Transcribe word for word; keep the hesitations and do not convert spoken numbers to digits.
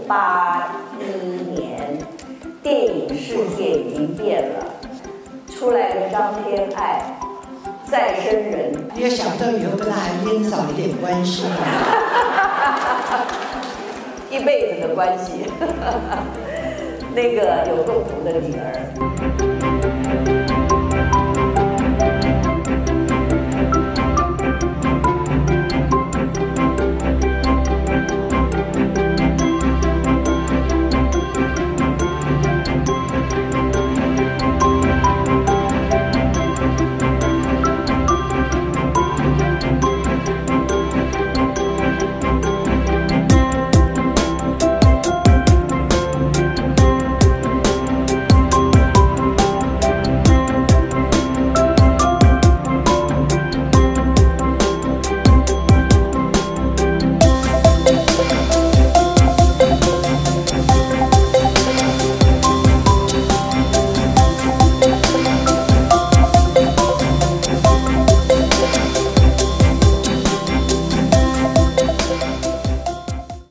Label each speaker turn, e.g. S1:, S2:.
S1: 八一年，电影世界已经变了，出来了张天爱，再生人。
S2: 你有想到以后跟他还烟少一点关系吗？
S1: 一辈子的关系。那个有共同的女儿。